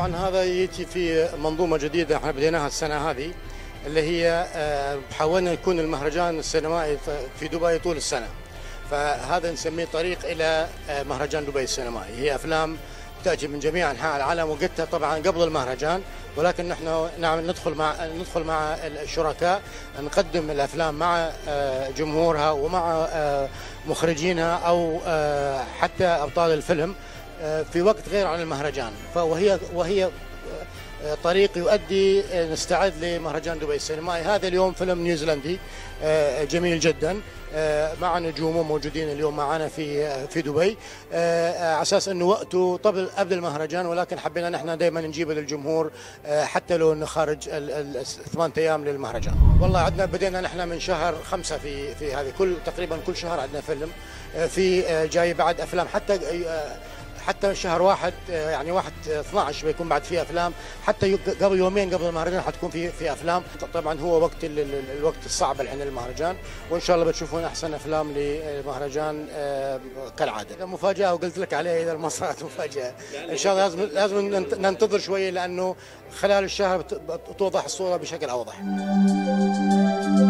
طبعا هذا يجي في منظومه جديده احنا بديناها السنه هذه، اللي هي حاولنا يكون المهرجان السينمائي في دبي طول السنه. فهذا نسميه طريق الى مهرجان دبي السينمائي. هي افلام تاتي من جميع انحاء العالم، وقتها طبعا قبل المهرجان، ولكن نحن ندخل مع الشركاء، نقدم الافلام مع جمهورها ومع مخرجينها او حتى ابطال الفيلم في وقت غير عن المهرجان. وهي طريق يؤدي نستعد لمهرجان دبي السينمائي. هذا اليوم فيلم نيوزيلندي جميل جدا، مع نجومه موجودين اليوم معنا في دبي، على اساس انه وقته قبل المهرجان، ولكن حبينا نحن دائما نجيبه للجمهور حتى لو انه خارج ال8 ايام للمهرجان. والله عندنا بدينا نحن من شهر 5 في هذه، تقريبا كل شهر عندنا فيلم، في جاي بعد افلام حتى شهر واحد، يعني 1/12 بيكون بعد فيه افلام، حتى قبل يومين قبل المهرجان حتكون في افلام. طبعا هو الوقت الصعب الحين للمهرجان، وان شاء الله بتشوفون احسن افلام للمهرجان كالعاده. مفاجاه وقلت لك عليها اذا ما صارت مفاجاه، ان شاء الله لازم ننتظر شويه، لانه خلال الشهر توضح الصوره بشكل اوضح.